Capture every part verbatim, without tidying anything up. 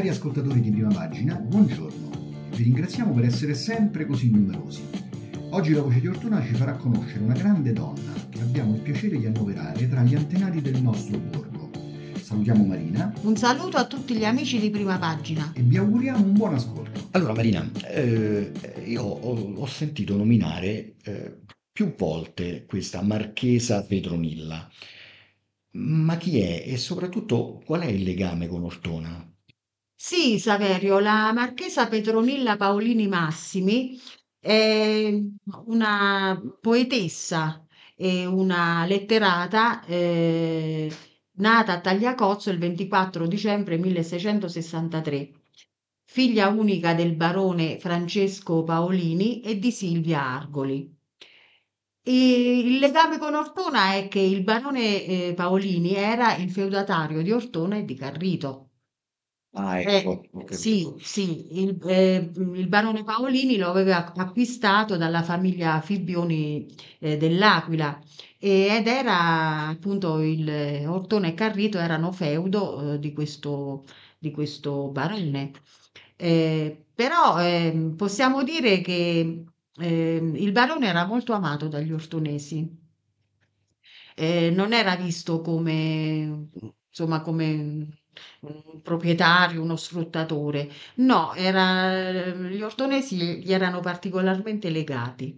Cari ascoltatori di Prima Pagina, buongiorno. Vi ringraziamo per essere sempre così numerosi. Oggi la voce di Ortona ci farà conoscere una grande donna che abbiamo il piacere di annoverare tra gli antenati del nostro borgo. Salutiamo Marina. Un saluto a tutti gli amici di Prima Pagina. E vi auguriamo un buon ascolto. Allora Marina, eh, io ho, ho sentito nominare eh, più volte questa Marchesa Petronilla. Ma chi è e soprattutto qual è il legame con Ortona? Sì, Saverio, la marchesa Petronilla Paolini Massimi è una poetessa e una letterata eh, nata a Tagliacozzo il ventiquattro dicembre milleseicentosessantatré, figlia unica del barone Francesco Paolini e di Silvia Argoli. E il legame con Ortona è che il barone eh, Paolini era il feudatario di Ortona e di Carrito. Ah, Eh, ecco, ho sì, capito. sì, il, eh, il barone Paolini lo aveva acquistato dalla famiglia Fibbioni eh, dell'Aquila e- ed era appunto il eh, Ortona e Carrito erano feudo eh, di questo, di questo barone. Eh, però ehm, possiamo dire che ehm, il barone era molto amato dagli ortonesi. Eh, non era visto come, insomma, come un un proprietario, uno sfruttatore. No, era, gli ortonesi gli erano particolarmente legati.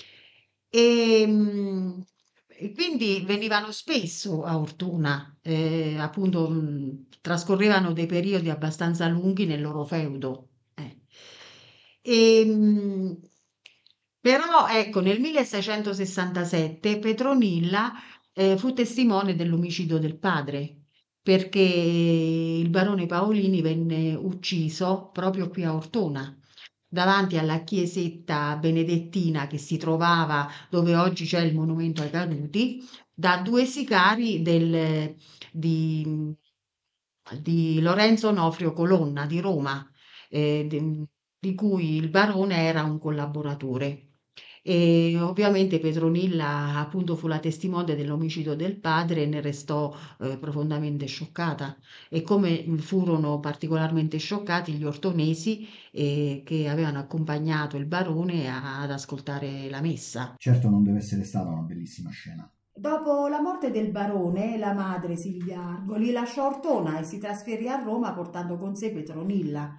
E, mm, e quindi venivano spesso a Ortona, eh, appunto, mm, trascorrevano dei periodi abbastanza lunghi nel loro feudo. eh. E, mm, Però, ecco, nel milleseicentosessantasette Petronilla eh, fu testimone dell'omicidio del padre, perché il barone Paolini venne ucciso proprio qui a Ortona, davanti alla chiesetta benedettina che si trovava dove oggi c'è il monumento ai caduti, da due sicari del- di, di Lorenzo Onofrio Colonna di Roma, eh, di, di cui il barone era un collaboratore. E ovviamente Petronilla appunto fu la testimone dell'omicidio del padre e ne restò eh, profondamente scioccata e come furono particolarmente scioccati gli ortonesi eh, che avevano accompagnato il barone a- ad ascoltare la messa. Certo non deve essere stata una bellissima scena. Dopo la morte del barone, la madre Silvia Argoli lasciò Ortona e si trasferì a Roma portando con sé Petronilla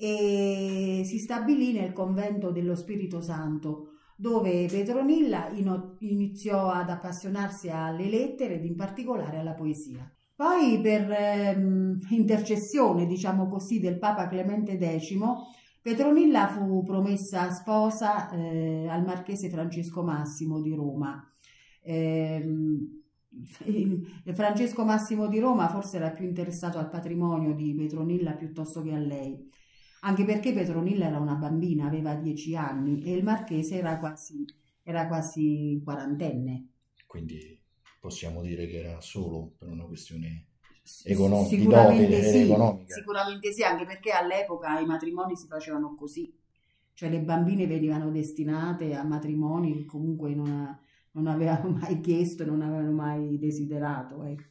e si stabilì nel convento dello Spirito Santo, dove Petronilla ino- iniziò ad appassionarsi alle lettere ed in particolare alla poesia. Poi, per ehm, intercessione, diciamo così, del Papa Clemente decimo, Petronilla fu promessa sposa eh, al marchese Francesco Massimo di Roma. Ehm, Francesco Massimo di Roma forse era più interessato al patrimonio di Petronilla piuttosto che a lei, anche perché Petronilla era una bambina, aveva dieci anni e il marchese era quasi, era quasi quarantenne. Quindi possiamo dire che era solo per una questione S- economica, di dote Sicuramente eh, sì, economica. sicuramente sì, anche perché all'epoca i matrimoni si facevano così, cioè le bambine venivano destinate a matrimoni che comunque non, non avevano mai chiesto e non avevano mai desiderato, ecco.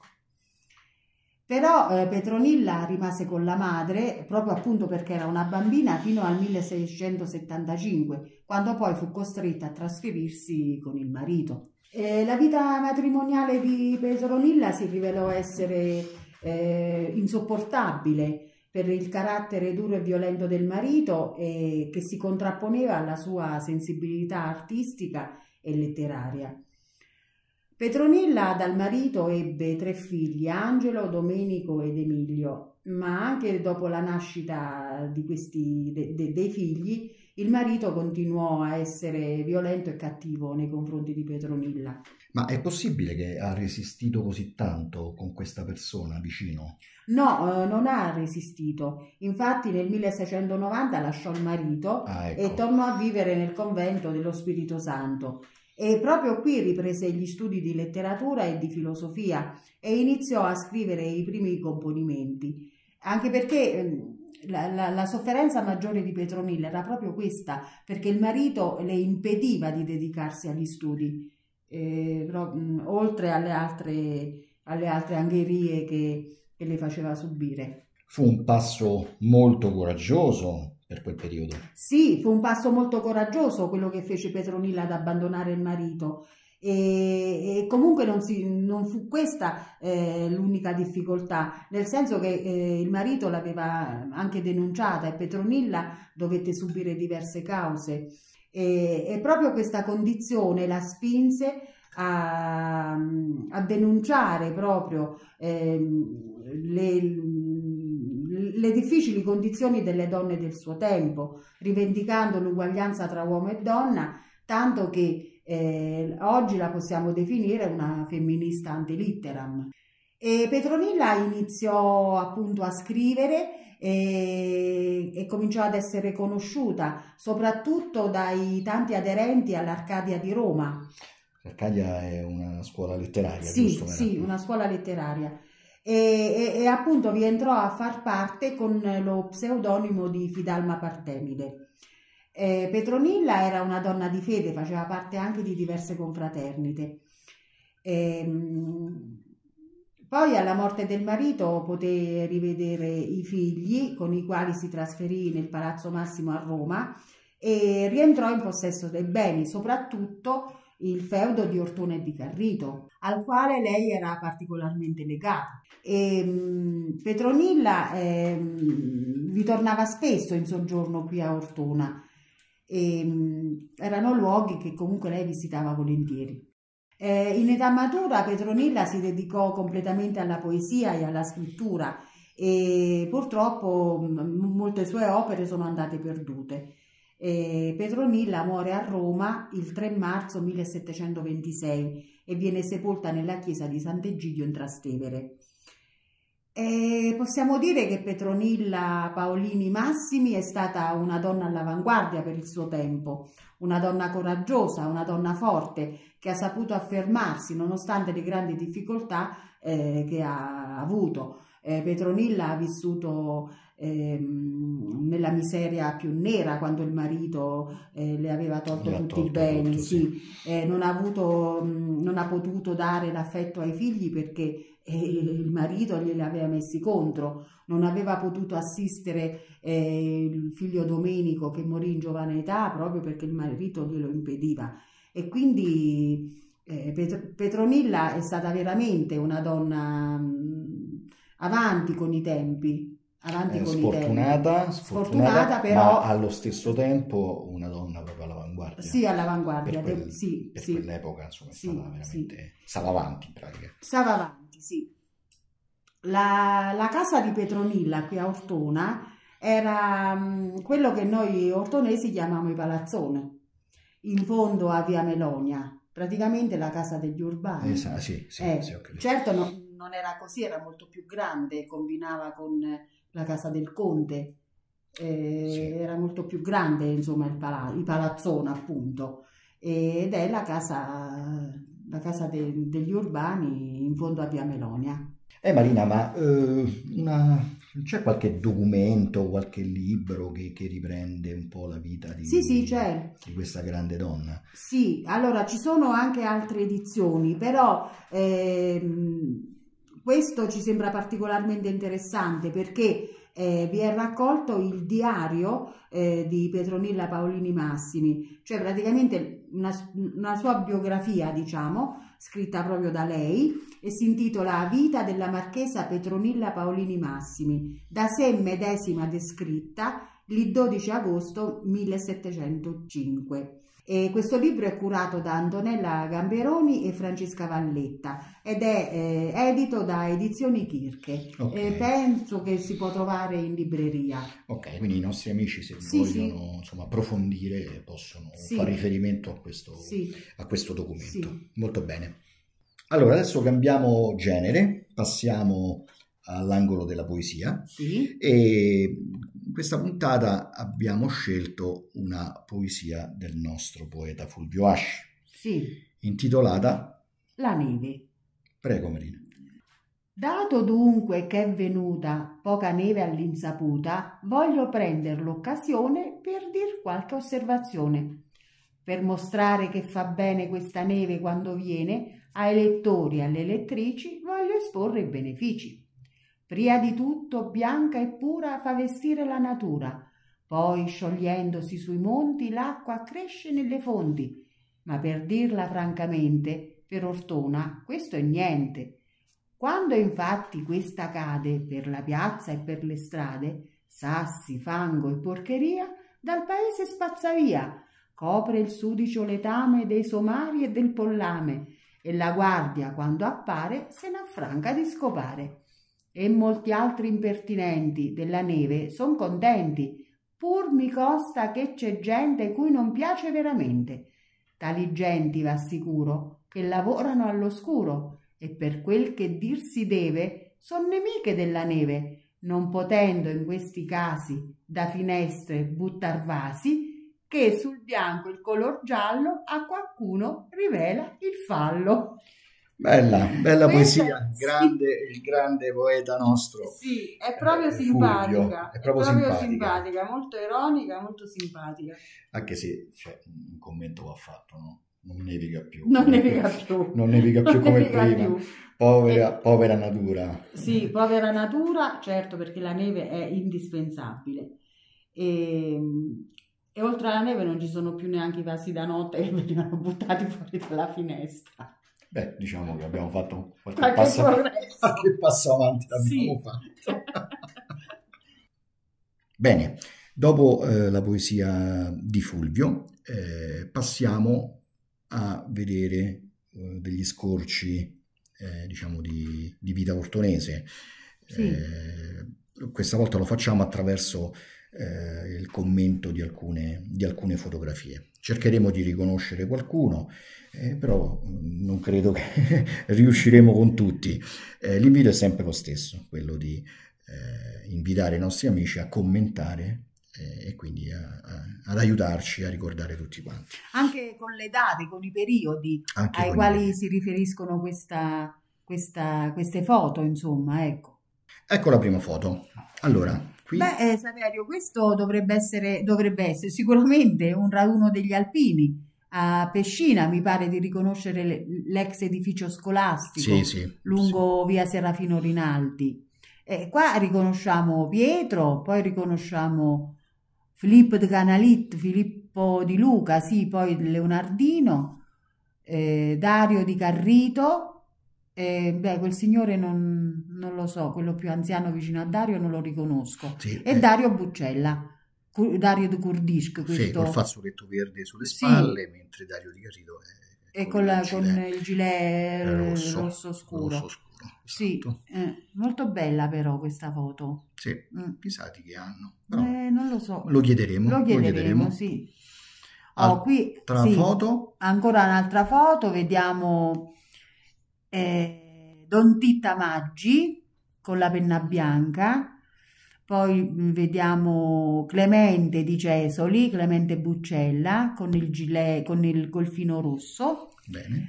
Però eh, Petronilla rimase con la madre proprio appunto perché era una bambina fino al milleseicentosettantacinque, quando poi fu costretta a trasferirsi con il marito. Eh, la vita matrimoniale di Petronilla si rivelò essere eh, insopportabile per il carattere duro e violento del marito e che si contrapponeva alla sua sensibilità artistica e letteraria. Petronilla dal marito ebbe tre figli, Angelo, Domenico ed Emilio, ma anche dopo la nascita di questi, de- de- dei figli, il marito continuò a essere violento e cattivo nei confronti di Petronilla. Ma è possibile che ha resistito così tanto con questa persona vicino? No, eh, non ha resistito. Infatti nel milleseicentonovanta lasciò il marito Ah, e ecco. tornò a vivere nel convento dello Spirito Santo. E proprio qui riprese gli studi di letteratura e di filosofia e iniziò a scrivere i primi componimenti, anche perché ehm, la, la- la sofferenza maggiore di Petronilla era proprio questa, perché il marito le impediva di dedicarsi agli studi, eh, pro- mh, oltre alle altre, alle altre angherie che, che le faceva subire. Fu un passo molto coraggioso per quel periodo. Sì, fu un passo molto coraggioso quello che fece Petronilla ad abbandonare il marito. E, e comunque non, si, non fu questa eh, l'unica difficoltà, nel senso che eh, il marito l'aveva anche denunciata e Petronilla dovette subire diverse cause e, e proprio questa condizione la spinse a, a denunciare proprio eh, le, le difficili condizioni delle donne del suo tempo, rivendicando l'uguaglianza tra uomo e donna, tanto che Eh, oggi la possiamo definire una femminista ante litteram. E Petronilla iniziò appunto a scrivere e, e cominciò ad essere conosciuta soprattutto dai tanti aderenti all'Arcadia di Roma. L'Arcadia è una scuola letteraria, sì, giusto? Sì, una scuola letteraria. E, e, e appunto vi entrò a far parte con lo pseudonimo di Fidalma Partemide. Eh, Petronilla era una donna di fede, faceva parte anche di diverse confraternite. Ehm, poi alla morte del marito poté rivedere i figli con i quali si trasferì nel Palazzo Massimo a Roma e rientrò in possesso dei beni, soprattutto il feudo di Ortona e di Carrito, al quale lei era particolarmente legata. E, mh, Petronilla eh, vi tornava spesso in soggiorno qui a Ortona. E, mh, erano luoghi che comunque lei visitava volentieri. Eh, in età matura Petronilla si dedicò completamente alla poesia e alla scrittura e purtroppo mh, molte sue opere sono andate perdute. E Petronilla muore a Roma il tre marzo millesettecentoventisei e viene sepolta nella chiesa di Sant'Egidio in Trastevere. E possiamo dire che Petronilla Paolini Massimi è stata una donna all'avanguardia per il suo tempo, una donna coraggiosa, una donna forte che ha saputo affermarsi nonostante le grandi difficoltà eh, che ha avuto. Eh, Petronilla ha vissuto eh, nella miseria più nera quando il marito eh, le aveva tolto Le ha tutti tolto i beni, tutto, sì. sì. Eh, non ha avuto, mh, non ha potuto dare l'affetto ai figli perché e il marito glieli aveva messi contro, non aveva potuto assistere eh, il figlio Domenico che morì in giovane età proprio perché il marito glielo impediva e quindi eh, Pet- Petronilla è stata veramente una donna mh, avanti con i tempi, avanti Eh, con sfortunata, i tempi. sfortunata, Sfortunata però ma allo stesso tempo una donna proprio all'avanguardia. sì, all'avanguardia, Per, quel- de- sì, per sì, quell'epoca, insomma, è sì, stata veramente... sì. Stava avanti in pratica. Stava avanti, sì. La, la casa di Petronilla qui a Ortona era mh, quello che noi ortonesi chiamiamo i palazzone, in fondo a via Melonia, praticamente la casa degli urbani. Esatto, sì, sì, Eh, sì, ho capito. certo no- non era così, era molto più grande, combinava con la casa del conte, eh, Sì. era molto più grande, insomma, il, pala- il palazzone appunto, ed è la casa, la casa de- degli urbani in fondo a via Melonia. Eh Marina, ma eh, una- c'è qualche documento, qualche libro che, che riprende un po' la vita di, Sì, sì, c'è. di questa grande donna? Sì, allora ci sono anche altre edizioni, però ehm, questo ci sembra particolarmente interessante perché eh, vi è raccolto il diario eh, di Petronilla Paolini Massimi, cioè praticamente una, una sua biografia, diciamo, scritta proprio da lei e si intitola Vita della marchesa Petronilla Paolini Massimi, da sé medesima descritta il dodici agosto millesettecentocinque. E questo libro è curato da Antonella Gamberoni e Francesca Valletta ed è eh, edito da Edizioni Kirche. Ok. Eh, penso che si può trovare in libreria. Ok, quindi i nostri amici se Sì, vogliono insomma, approfondire possono Sì. fare riferimento a questo, Sì, a questo documento. Sì. Molto bene. Allora, adesso cambiamo genere, passiamo all'angolo della poesia sì, e in questa puntata abbiamo scelto una poesia del nostro poeta Fulvio Asci, sì. intitolata La neve. Prego Marina. Dato dunque che è venuta poca neve all'insaputa, voglio prendere l'occasione per dir qualche osservazione, per mostrare che fa bene questa neve quando viene, ai lettori e alle lettrici voglio esporre i benefici. Pria di tutto bianca e pura fa vestire la natura, poi sciogliendosi sui monti l'acqua cresce nelle fonti, ma per dirla francamente, per Ortona questo è niente. Quando infatti questa cade per la piazza e per le strade, sassi, fango e porcheria, dal paese spazza via, copre il sudicio letame dei somari e del pollame, e la guardia, quando appare, se n'affranca di scopare. E molti altri impertinenti della neve son contenti, pur mi costa che c'è gente cui non piace veramente. Tali genti, v'assicuro, che lavorano all'oscuro, e per quel che dir si deve, son nemiche della neve, non potendo in questi casi da finestre buttar vasi, che sul bianco il color giallo a qualcuno rivela il fallo. Bella, bella Questa- poesia, sì. grande, il grande poeta nostro. Sì, è proprio Eh, simpatica, Fulvio, è proprio simpatica. simpatica, molto ironica, molto simpatica. Anche se cioè, un commento va fatto, no? Non nevica più. Non nevica più. Non nevica più Non come nevica prima. più. Povera, Eh, povera natura. Sì, povera natura, certo, perché la neve è indispensabile. E, e oltre alla neve non ci sono più neanche i vasi da notte che venivano buttati fuori dalla finestra. Beh, diciamo che abbiamo fatto qualche, Qualche passo, progresso. qualche passo avanti l'abbiamo Sì. fatto. Bene, dopo eh, la poesia di Fulvio, eh, passiamo a vedere eh, degli scorci, eh, diciamo, di, di vita ortonese. Sì. Eh, questa volta lo facciamo attraverso eh, il commento di alcune, di alcune fotografie. Cercheremo di riconoscere qualcuno, eh, però mh, non credo che riusciremo con tutti. Eh, l'invito è sempre lo stesso, quello di eh, invitare i nostri amici a commentare eh, e quindi a, a, ad aiutarci a ricordare tutti quanti. Anche con le date, con i periodi Anche ai con i quali periodi. si riferiscono questa, questa, queste foto, insomma, ecco. Ecco la prima foto. Allora, qui Beh, eh, Saverio, questo dovrebbe essere, dovrebbe essere sicuramente un raduno degli alpini. A Pescina mi pare di riconoscere le- l'ex edificio scolastico sì, sì, lungo via Serafino Rinaldi. E qua riconosciamo Pietro, poi riconosciamo Filippo de Canalit, Filippo di Luca, sì, poi Leonardino, eh, Dario di Carrito. Eh, beh, quel signore non, non lo so, quello più anziano vicino a Dario non lo riconosco. sì, E eh, Dario Buccella, Cu- Dario di Kurdishk, sì, questo, col fazzoletto verde sulle sì, spalle, mentre Dario Di Carrito è e con con, il la- con gilet il gilet eh, eh, rosso, rosso scuro. rosso scuro, Sì, esatto. eh, molto bella però questa foto. Sì, Mm. chissà di che anno, però Eh, non lo so, lo chiederemo, lo lo chiederemo, chiederemo. sì. Oh, qui, Altra sì, foto, ancora un'altra foto, vediamo eh, Don Titta Maggi con la penna bianca, poi mm, vediamo Clemente di Cesoli, Clemente Buccella con il gilet, con il golfino rosso, bene,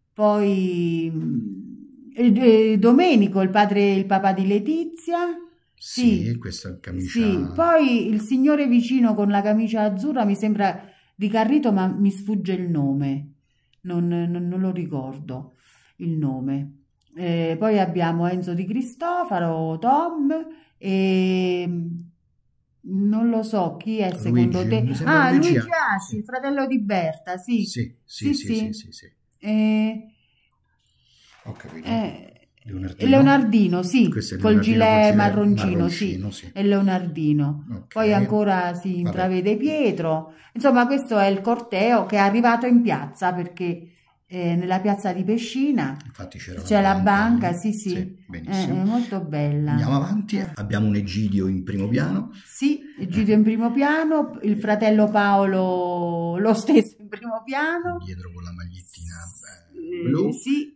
poi mm, eh, Domenico, il padre, il papà di Letizia, sì, sì, questa sì, camicia, poi il signore vicino con la camicia azzurra mi sembra di Carrito, ma mi sfugge il nome, non, non- non lo ricordo il nome. Eh, poi abbiamo Enzo Di Cristofaro, Tom e non lo so chi è secondo Luigi, te. mi sembra Ah, Luigi Luigi Asci, Asci, il fratello di Berta, sì, sì, sì, sì, sì, sì, sì. sì, sì, Eh, ho capito, eh, Leonardino, Leonardino, sì, questo è col Leonardino col gilet gilet marroncino, sì, marroncino, sì, è Leonardino. Poi ok, ancora si vabbè, intravede Pietro. Insomma, questo è il corteo che è arrivato in piazza perché eh, nella piazza di Pescina infatti c'era la c'è la banca banca, lì, sì, sì, sì, eh, benissimo. è molto bella. Andiamo avanti, Eh, abbiamo un Egidio in primo piano, Sì, Egidio in primo piano, il fratello Paolo lo stesso in primo piano. dietro con la magliettina eh, Eh, blu, sì,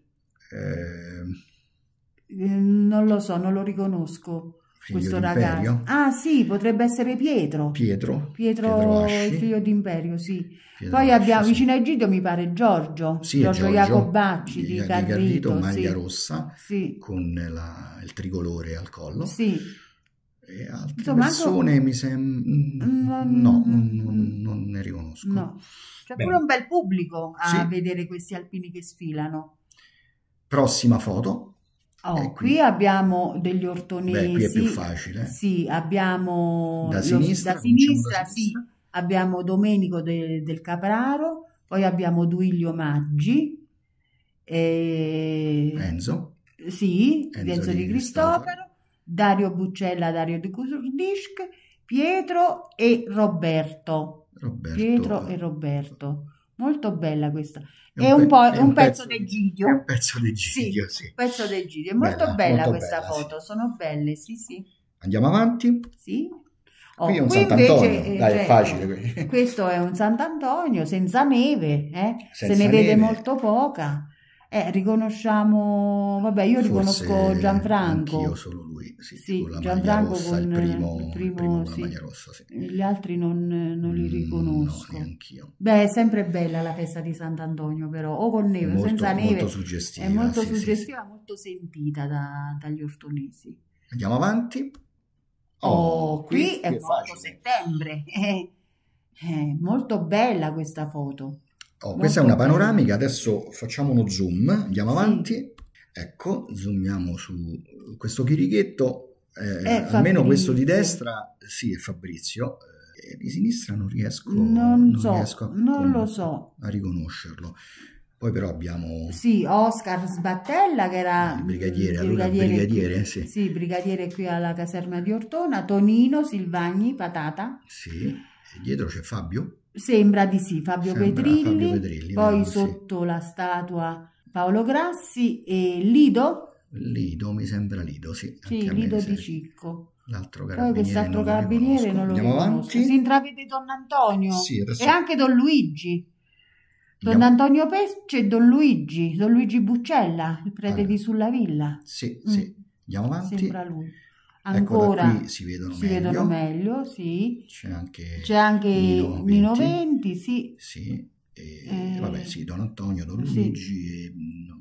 eh, eh, non lo so, non lo riconosco figlio questo ragazzo. d'Imperio, Ah, sì, potrebbe essere Pietro. Pietro, Pietro Pietro, il Asci, figlio d'Imperio, sì. Pietro Poi Asci, abbiamo sì. vicino a Egidio, mi pare Giorgio, Sì, è Giorgio Giorgio Jacobacci di, di di Carrito, Carrito, maglia sì, rossa sì, con la- il tricolore al collo. sì. E altre Insomma, anche persone mi sembra... No, non, non- non ne riconosco. no. C'è pure Bene, un bel pubblico a sì, vedere questi alpini che sfilano. prossima foto. Oh, E qui qui, abbiamo degli beh, qui è più ortonesi, facile. sì, abbiamo Da lo- sinistra, da cominciamo da sinistra, sì, sinistra. abbiamo Domenico de- del Capraro, poi abbiamo Duilio Maggi, e, Enzo, sì, Enzo Renzo di di Cristofaro, Cristofaro, Dario Buccella, Dario di Kurdisc, Pietro e Roberto. Pietro e Roberto. Roberto. Molto bella questa. È un, È un pe- po' è un un pezzo pezzo di, è un d'Egidio. pezzo di Sì, Gidio, un sì. pezzo d'Egidio. È molto Bella, bella molto questa bella, sì. foto, sono belle, sì, sì. Andiamo avanti. Sì. Qui è Oh, un qui invece, Sant'Antonio, eh, dai, è certo, facile. qui. questo è un Sant'Antonio senza neve, eh? Se ne Senza vede neve, molto poca. Eh, riconosciamo, vabbè, io riconosco forse anch'io, Gianfranco. solo lui, sì, Sì, con la maglia Gianfranco rossa, il con eh, il primo, il primo primo, con la sì. maglia rossa, sì. Gli altri non, non li Mm, no, riconosco. neanch'io. Beh, è sempre bella la festa di Sant'Antonio, però, o con neve o Molto, senza molto neve, è suggestiva, molto sì, sì, sì. suggestiva, molto sentita da- dagli ortonesi. Andiamo avanti. Oh, Oh, qui, qui è qui è molto facile. settembre. Eh, eh, molto bella questa foto, Oh, questa è molto una bella. panoramica, adesso facciamo uno zoom, andiamo Sì, avanti. Ecco, zoomiamo su questo chirichetto, eh, è almeno questo di Fabrizio. destra, sì, è Fabrizio, eh, di sinistra non riesco, Non non so, riesco a, non lo con- so. a riconoscerlo. Poi però abbiamo Sì, Oscar Sbattella che era il mm, brigadiere, allora il brigadiere qui, brigadiere, sì, sì, brigadiere qui alla caserma di Ortona, Tonino Silvagni, Patata. sì, e dietro c'è Fabio, Sembra di sì, Fabio sembra Fabio Petrilli, Petrilli, poi vero? Sì. sotto la statua Paolo Grassi e Lido, Lido, mi sembra Lido, sì, anche sì, a me Lido mi di sembra. Cicco. L'altro Poi carabiniere quest'altro non lo carabiniere riconosco. non lo Andiamo riconosco. Si avanti. intravede Don Antonio Sì, e adesso anche Don Luigi. Don andiamo. Antonio Pesce e Don Luigi, Don Luigi Buccella, il prete Allora, di Sulla Villa. sì, Mm, sì, andiamo avanti. sembra lui. Ecco, da Ancora qui si vedono si vedono meglio. meglio, sì. C'è anche C'è anche Nino Nino Venti, Venti, sì. sì, e Eh, vabbè, sì, Don Antonio, Don sì. Luigi e mm,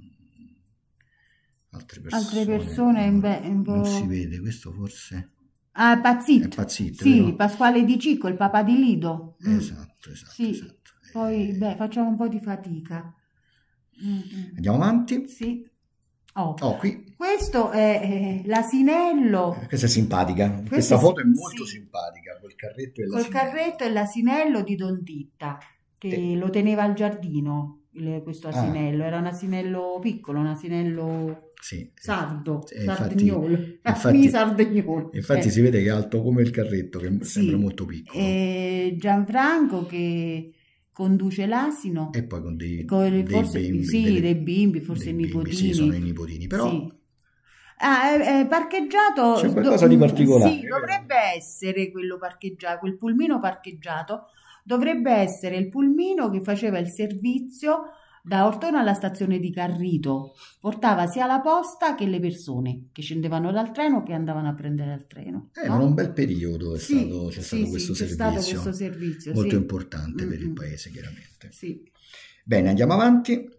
altre Altre persone. persone un, Non, be- un non si po'... vede, questo forse Ah, è Pazzit, Pazzit, sì, vero? Pasquale Di Cicco, il papà di Lido. Mm, Esatto, esatto, sì, esatto. poi Eh, beh, facciamo un po' di fatica. Mm, mm. andiamo avanti. Sì. Oh, Oh, qui, questo è eh, l'asinello. questa è simpatica. Questo Questa è foto è sì, molto simpatica, col carretto e col l'asinello. carretto e l'asinello di Don Titta, E- che lo teneva al giardino, il- questo ah, asinello. Era un asinello piccolo, un asinello sì, sì. sardo, Eh, infatti, sardignolo, mini infatti, sardignolo. infatti Eh, si vede che è alto come il carretto, che sembra sì, molto piccolo. e Gianfranco che conduce l'asino, E poi con dei, con dei forse bimbi, sì, delle- dei bimbi, forse dei bimbi, sì, nipotini. sono i nipotini, però Sì. Ah, è, è parcheggiato, c'è do- qualcosa di mm, particolare, sì, vero? dovrebbe essere quello parcheggiato, quel pulmino parcheggiato, dovrebbe essere il pulmino che faceva il servizio da Ortona alla stazione di Carrito, portava sia la posta che le persone che scendevano dal treno che andavano a prendere il treno, Eh, ma in no? un bel periodo è Sì, stato, c'è sì, stato sì, questo c'è stato questo servizio, servizio, molto sì. importante per il Mm-mm. paese, chiaramente. Sì. Bene, andiamo avanti.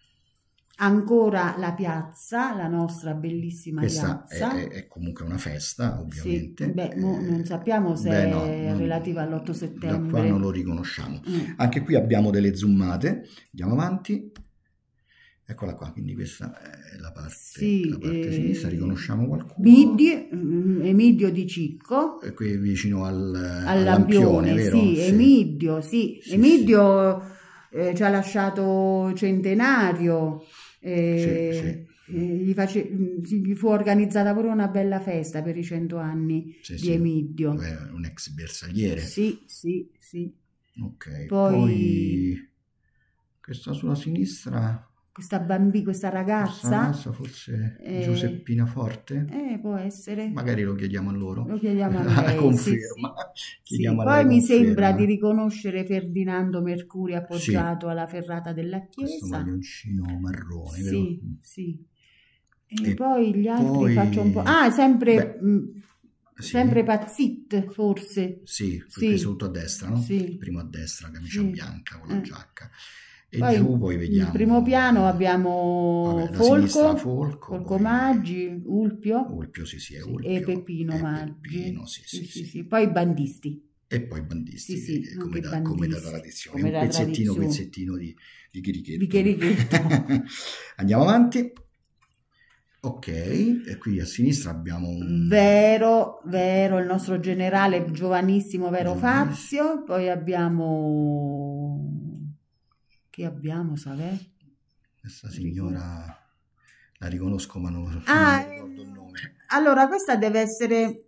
Ancora la piazza, la nostra bellissima Questa è, piazza. è- è comunque una festa, Sì, ovviamente. beh, mo non Eh, sappiamo se beh, no, è non- relativa all'otto da qua settembre. non lo riconosciamo. Mm. Anche qui abbiamo delle zoomate. Andiamo avanti. Eccola qua, quindi questa è la parte, Sì, la parte eh, sinistra. Riconosciamo qualcuno. Midi- mm, Emidio di Cicco, E qui vicino al, al al lampione, lampione, vero? sì, Sì. Emidio, sì, Sì, Emidio eh, ci ha lasciato Centenario, eh, Sì, sì. eh, gli, face- mm, sì, gli fu organizzata pure una bella festa per i cento anni Sì, di sì. Emidio. Beh, un ex bersagliere. Sì, sì, sì. Ok, Poi poi questa sulla sinistra, questa bambina, questa questa ragazza, ragazza forse eh, Giuseppina Forte? eh, può essere, Magari lo chiediamo a loro. lo chiediamo a La lei, sì, conferma. sì. Sì, Chiediamo a poi lei mi sembra conferma. di riconoscere Ferdinando Mercuri Sì, appoggiato alla ferrata della questo chiesa. maglioncino marrone, vero? Sì, sì. E E poi gli altri faccio un po'. poi, Ah, sempre, beh, mh, sì, sempre Pazzit, forse. sì, perché Sì, sotto a destra, no? Il sì, primo a destra, camicia sì. bianca con la Eh. giacca. E Poi giù poi in primo vediamo, piano eh, abbiamo vabbè, da sinistra Folco, Folco, Folco poi Maggi, Ulpio, Ulpio, sì, sì, è sì, e Ulpio, Peppino e Maggi. Peppino, sì, Sì, sì, sì, sì. sì. Poi i bandisti. E poi i bandisti, Sì, sì, che- come, anche i da, come da bandisti, tradizione, come un da pezzettino, tradizione. pezzettino di, di Di chirichetto. Cherichetto. Andiamo avanti. Ok, e qui a sinistra abbiamo un... Vero, Vero, il nostro generale giovanissimo Vero Giovanissimo. Fazio, poi abbiamo... Chi abbiamo, Savè? Questa signora la riconosco ma non, non Ah, mi ricordo il nome. allora questa deve essere...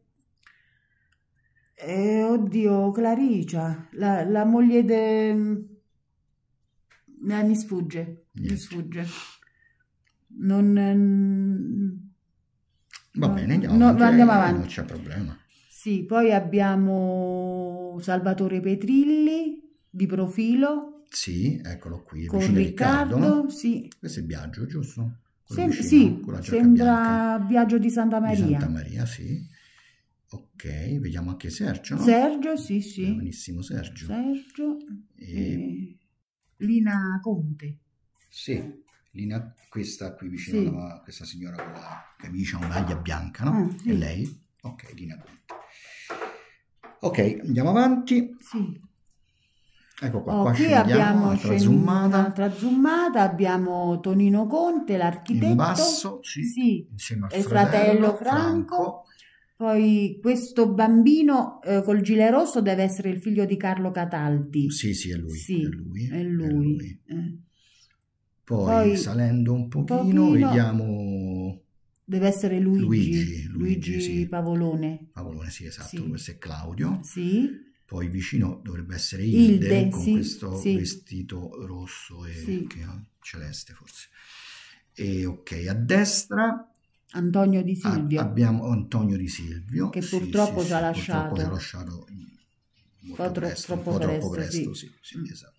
Eh, oddio, Claricia, la, la moglie de... Eh, mi sfugge, mi Niente. sfugge. Non... ehm, Va no, bene, andiamo no, avanti, andiamo eh, avanti. non c'è problema. Sì, poi abbiamo Salvatore Petrilli di profilo Sì, eccolo qui, con vicino a Riccardo, Riccardo, no? sì. Questo è Biagio, giusto? Quello Sem- vicino, sì, con la giacca bianca sembra Biagio di Santa di Maria. Santa Maria, sì. Ok, vediamo anche Sergio, no? Sergio, sì, sì. Giovanissimo Sergio. Sergio. E... eh, Lina Conte. Sì, Lina, questa qui vicino Sì. alla, questa signora con la camicia a maglia bianca, no? Ah, sì. E lei? Ok, Lina Conte. Ok, andiamo avanti. Sì. Ecco qua, Oh, qua qui scendiamo, abbiamo altra scen- zoomata. un'altra zoomata, abbiamo Tonino Conte, l'architetto. In basso, sì, Sì, insieme al e il fratello fratello Franco. Poi questo bambino eh, col gilet rosso deve essere il figlio di Carlo Cataldi. Sì, sì, è lui, Sì, è lui, è è lui. lui. Eh. Poi, Poi, salendo un pochino, pochino, vediamo deve essere Luigi, Luigi, Luigi, Luigi, sì. Pavolone. Paolone, sì, esatto, Sì. questo è Claudio. Sì, Poi vicino dovrebbe essere Ilde, Ilde, con sì, questo sì, vestito rosso e sì. che ha- celeste forse. E ok, a destra Antonio Di a- Silvio, abbiamo Antonio Di Silvio, che sì, purtroppo sì, ci ha sì, purtroppo ci ha lasciato lasciato un molto po' tro- presto, un troppo po' troppo presto, presto, sì. sì, sì, Mm. esatto.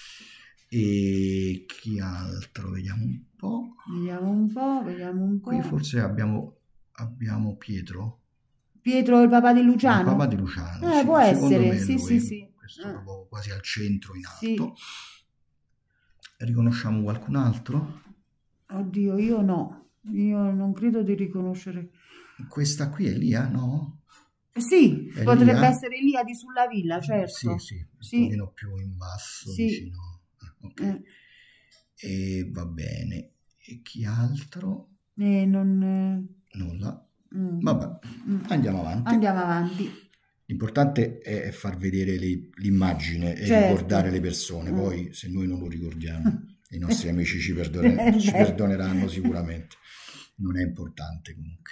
E chi altro? Vediamo un po'. Vediamo un po', vediamo un Qui po'. forse abbiamo, abbiamo Pietro, Pietro, il papà di il Luciano? papà di Luciano, Eh, sì, può secondo essere, me è sì, lui, sì, sì. questo Eh, proprio quasi al centro in sì. alto. Riconosciamo qualcun altro? Oddio, io no, io non credo di riconoscere. Questa qui è Lia, no? Sì, È potrebbe Lia? essere Elia di Sulla Villa, Sì, certo. sì, un Sì, pochino più in basso, sì. vicino. Ah, ok. Eh, E va bene. E chi altro? eh, non... eh, Nulla. mm, Vabbè, mm. andiamo avanti. Andiamo avanti. L'importante è far vedere le- l'immagine e Certo. ricordare le persone. Mm. Poi, se noi non lo ricordiamo, i nostri amici ci, perdone- ci Beh. perdoneranno sicuramente. Non è importante comunque.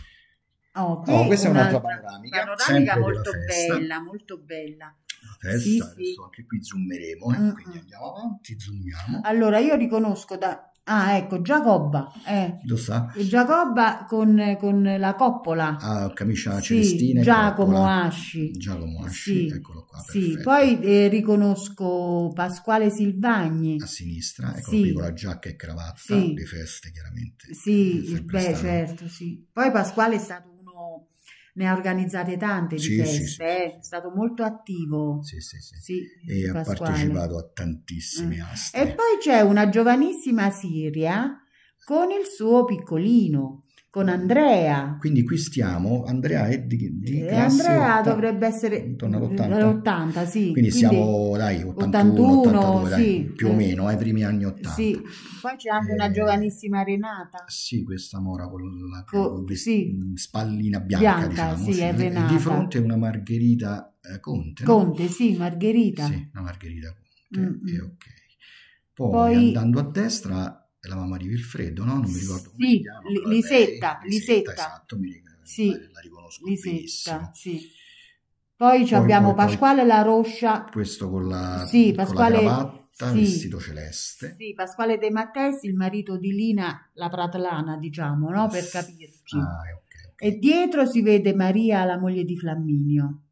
Oh, qui Oh, questa è un'altra un'altra panoramica, panoramica sempre della molto festa. bella, molto bella. La festa, Sì, sì. adesso anche qui zoomeremo, eh, Mm, quindi mm. andiamo avanti, zoomiamo. Allora, io riconosco da... Ah, ecco, Giacobba, eh. Lo sa? Giacobba con, con la coppola. Ah, camicia Sì, celestina e Giacomo coppola. Asci. Giacomo Asci, Sì, eccolo qua, sì. perfetto. Poi eh, riconosco Pasquale Silvagni. A sinistra, eccolo Sì. qui con la giacca e cravatta, Sì. le feste chiaramente. Sì, È sempre beh, stato- certo, sì. Poi Pasquale è stato uno, ne ha organizzate tante di Sì, sì, feste, sì, eh, sì. è stato molto attivo. Sì, sì, sì. Sì, E ha Pasquale. partecipato a tantissime Mm. aste. E poi c'è una giovanissima Siria con il suo piccolino, con Andrea. Quindi qui stiamo, Andrea è di, di Eh, classe Andrea otta- dovrebbe essere intorno all'ottanta. all'ottanta, sì. Quindi siamo, dai, ottantuno, ottantuno, ottantadue, dai, sì. più o Eh. meno, ai primi anni ottanta. Sì. Poi c'è anche una Eh, giovanissima Renata. Sì, questa mora con la Co- vest- sì. spallina bianca, Bianca, diciamo. sì, è E Renata. di fronte una Margherita eh, Conte, no? Conte, sì, Margherita. Sì, una Margherita Conte. Mm, E mm. ok. Poi, Poi- andando a destra è la mamma di Vilfredo, no? Non mi ricordo come Sì, si chiama. Li- però è Lisetta, lei. Lisetta. Esatto, mi ricordo, Sì, la riconosco benissimo. Lisetta, sì. Poi, ci Poi, abbiamo poi, poi- Pasquale La Roscia. Questo con la, Sì, con Pasquale- la cravatta, sì. vestito celeste. Sì, Pasquale De Matteis, il marito di Lina, la Pratlana, diciamo, no? Per capirci. Ah, ok, ok. E dietro si vede Maria, la moglie di Flamminio.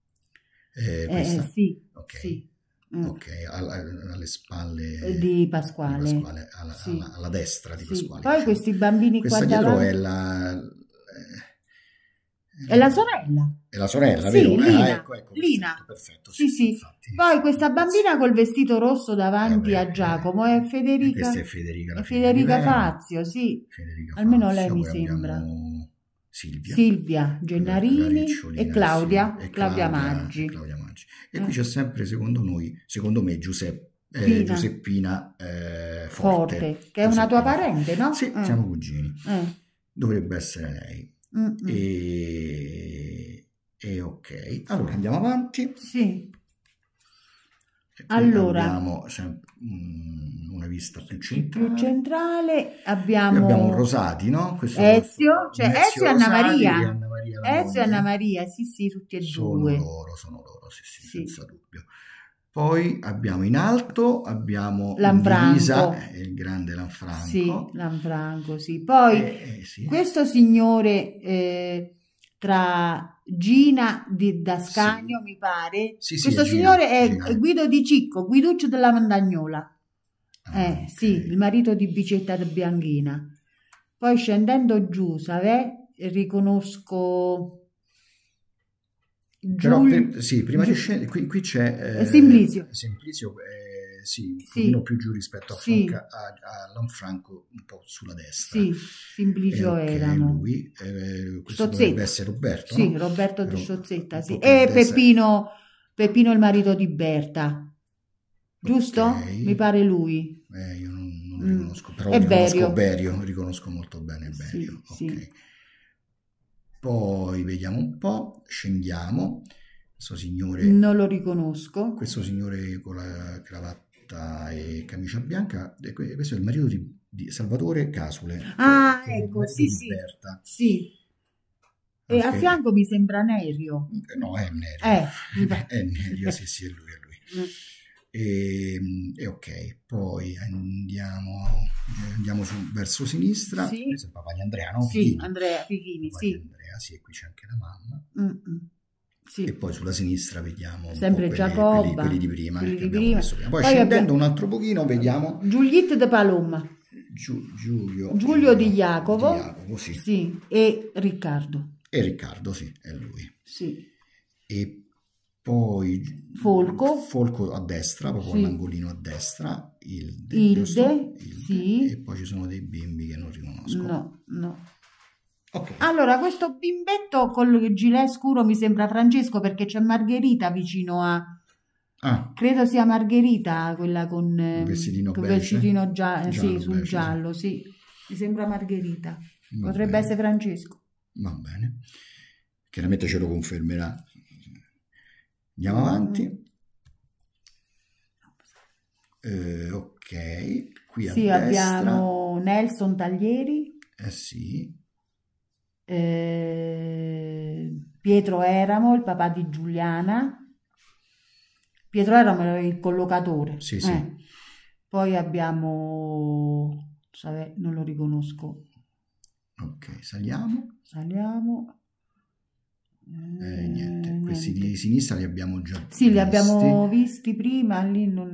Eh, Eh, questa, sì, ok. sì. Mm. Ok, alla- alle spalle Di Pasquale. di Pasquale, alla, Sì. alla- alla destra di Sì. Pasquale. Poi diciamo. questi bambini Questa qua dietro davanti. è la... eh, È la sorella. È la sorella, Sì, vero? Lina, Ah, ecco, ecco, Lina. perfetto, perfetto. Sì, sì. infatti. Poi questa bambina col vestito rosso davanti Eh, a beh, Giacomo eh, è Federica. Questa è Federica, la è figlia Federica di Leo. Fazio, sì. Federica Almeno Fazio, lei mi poi sembra. abbiamo Silvia. Silvia Gennarini Ricciolina, e Claudia, sì, e Claudia Claudia- Maggi. e Claudia Maggi. E Eh. qui c'è sempre, secondo noi, secondo me, Giuseppe, eh, Pina. Giuseppina eh, Forte. Forte, che è una tua Giuseppina. parente, no? Sì, Eh. siamo cugini. Eh. dovrebbe essere lei. Mm, mm. E, e ok, allora andiamo avanti. Sì. E qui Allora, abbiamo sem- mm, una vista più sì, più centrale. centrale Qui abbiamo un abbiamo Rosati, no? Questo Ezio, cioè Ezio Ezio e Anna Rosati e Maria. Anna Maria la Ezio e Anna moglie. Maria, sì, sì, tutti e Sono due. loro, sono loro, sì, sì, Sì. senza dubbio. Poi abbiamo in alto, abbiamo in divisa Lanfranco. eh, il grande Sì, Lanfranco. Lanfranco, sì. Poi Eh, eh, sì, questo signore eh, tra Gina di D'Ascanio, sì, mi pare, sì, sì, è questo Gina, signore è Gina. Guido Di Cicco, Guiduccio della Mandagnola. Ah, Eh, sì, il ok. marito di Bicetta de Bianchina. Poi scendendo giù, savè, riconosco Però Giul- per- sì, prima di Giu- scendere, qui, qui c'è eh, eh, Simplicio. Simplicio, eh, sì, un Sì, pochino più giù rispetto a, sì, Franca, a, a Lanfranco, un po' sulla destra. sì, E Simplicio ok, erano. lui, eh, questo dovrebbe Stozzetta, essere Roberto, sì, no? Roberto di Ro- Stozzetta, un sì. po' più a E destra. Peppino, Peppino il marito di Berta, giusto? Mi Ok, pare lui. eh, io non, non lo Mm. riconosco, però E riconosco Berio. Berio, riconosco molto bene Berio. Sì, sì. Ok, poi vediamo un po', scendiamo. Questo signore, Non lo riconosco. questo signore con la cravatta e camicia bianca, e que- questo è il marito di, di Salvatore Casule, che, Ah, che è il ecco, marito sì, di sì, Berta. sì. E a Anche, fianco mi sembra Nerio. no, è Nerio, Eh, mi fa- è Nerio, sì, sì, è lui, è lui. E, e ok, poi andiamo, eh, andiamo su, verso sinistra. Sì, Questo è il papà di Andrea, no? sì, Pichini. Andrea Pichini, Papà di sì. Andrea, sì, e qui c'è anche la mamma. Mm, mm. E Sì, poi sulla sinistra vediamo un po' sempre quelli, quelli, Giacobba, quelli di prima, eh, quelli che di abbiamo prima. messo prima. Poi Poi scendendo abbiamo un altro pochino vediamo Giulietta de Paloma, Giu- Giulio, Giulio di di Jacopo, Jacopo, sì. sì, e Riccardo, E Riccardo, sì, è lui. sì. E poi Folco, Folco a destra, proprio sì. all'angolino a destra, Ilde, giusto? Ilde, Ilde. E sì. poi ci sono dei bimbi che non riconosco. No, no. Ok. Allora, questo bimbetto col gilet scuro mi sembra Francesco perché c'è Margherita vicino a... Ah, Credo sia Margherita quella con un ehm, vestitino col beige? vestitino gia- eh, sì, Giallo, sul beige, sì. giallo, sì. Mi sembra Margherita. Va Potrebbe bene, essere Francesco. va bene. Chiaramente ce lo confermerà. Andiamo Mm, mm. avanti. Eh, ok, qui a Sì, destra. abbiamo Nelson Taglieri, Eh sì, eh, Pietro Eramo, il papà di Giuliana. Pietro Eramo era il collocatore. sì, sì. eh. Poi abbiamo... Vabbè, non lo riconosco. Ok, saliamo. Saliamo. Eh, niente, Eh, questi niente. di sinistra li abbiamo già Sì, li visti. abbiamo visti prima, lì non,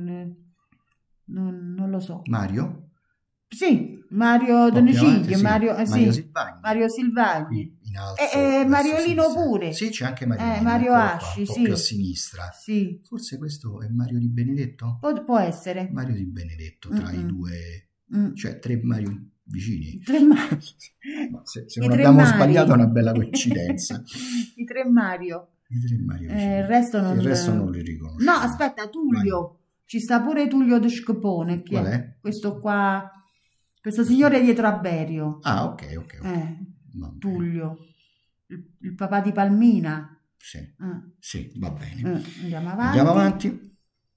non, non lo so. Mario? Sì, Mario Un po' più avanti, Doniciglio, sì. Mario, eh, Mario sì, Silvagni. Mario Silvagni. Qui in alto, E, e verso Mariolino sinistra. pure. Sì, c'è anche Eh, Mariolino, Mario eccolo qua, Asci, un po' sì. più a sinistra. Sì, Forse questo è Mario di Benedetto? può, può essere. Mario di Benedetto, tra i Mm-mm. due, Mm. cioè tre Mario vicini. Tre Mario. Ma se, se I non tre abbiamo Mari. sbagliato è una bella coincidenza. I tre Mario. I tre Mario Eh, vicini. il resto non... Il resto non li riconosciamo. No, aspetta, Tullio. Ci sta pure Tullio De Scopone. Chi Qual è? è? Questo qua, questo signore dietro a Berio. Ah, ok, ok, ok. Eh, Va bene. Tullio. Il, il papà di Palmina. Sì, Eh, sì, va bene. eh, andiamo avanti. Andiamo avanti.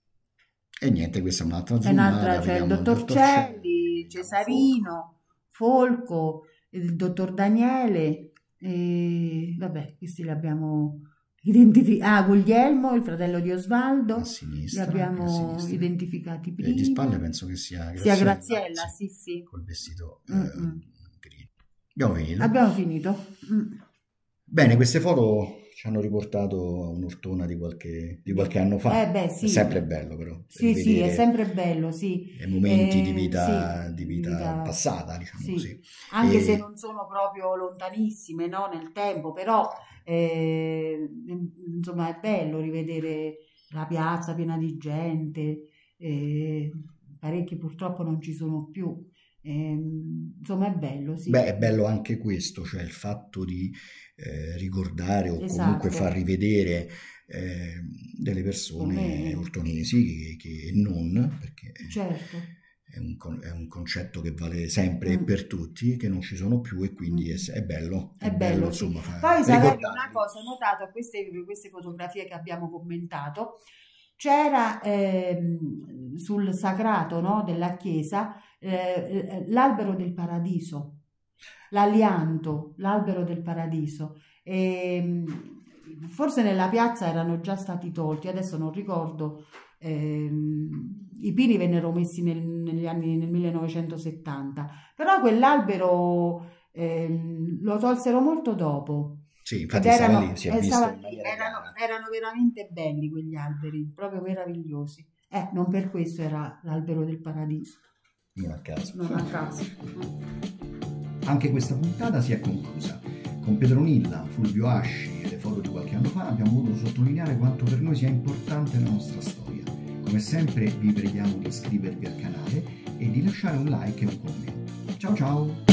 E niente, questa è un'altra E un'altra, zoomata. c'è il Vediamo dottor Celli, vediamo Cesarino, Folco, il dottor Daniele, e vabbè, questi li abbiamo identificati. Ah, Guglielmo, il fratello di Osvaldo, a li sinistra. abbiamo a sinistra. identificati E prima. di spalle penso che sia Sia Graziella. Graziella, sì, sì. Col vestito eh, Mm-mm. grigio. Abbiamo finito. Abbiamo finito. Mm. Bene, queste foto ci hanno riportato a un'ortona di qualche, di qualche anno fa. Eh beh, sì. È sempre bello però. Sì, sì, è rivedere sempre bello, sì. i momenti Eh, di vita, sì, di di vita vita- passata, diciamo sì. così. Anche E- se non sono proprio lontanissime, no, nel tempo, però eh, insomma è bello rivedere la piazza piena di gente, eh, parecchi purtroppo non ci sono più, ehm, insomma è bello, sì. Beh, è bello anche questo, cioè il fatto di eh, ricordare o Esatto. comunque far rivedere eh, delle persone Come- ortonesi che, che non, perché Certo. è un, con- è un concetto che vale sempre e Mm. per tutti, che non ci sono più e quindi è, Mm. è bello, è È bello bello, sì. insomma fa- Poi Saverio, una ricordarli. cosa, ho notato a queste, queste fotografie che abbiamo commentato, c'era ehm, sul sagrato, no, della chiesa eh, l'albero del paradiso, l'alianto, l'albero del paradiso. E, forse nella piazza erano già stati tolti, adesso non ricordo. ehm, I pini vennero messi nel, negli anni nel millenovecentosettanta, però quell'albero ehm, lo tolsero molto dopo. Sì, Ed infatti stava erano, lì, si è eh, visto stava in lì, maniera erano, chiara. erano veramente belli quegli alberi, proprio meravigliosi. Eh, non per questo era l'albero del paradiso, Non a caso. non a caso. Anche questa puntata si è conclusa. Con Petronilla, Fulvio Asci e le foto di qualche anno fa abbiamo voluto sottolineare quanto per noi sia importante la nostra storia. Come sempre vi preghiamo di iscrivervi al canale e di lasciare un like e un commento. Ciao ciao!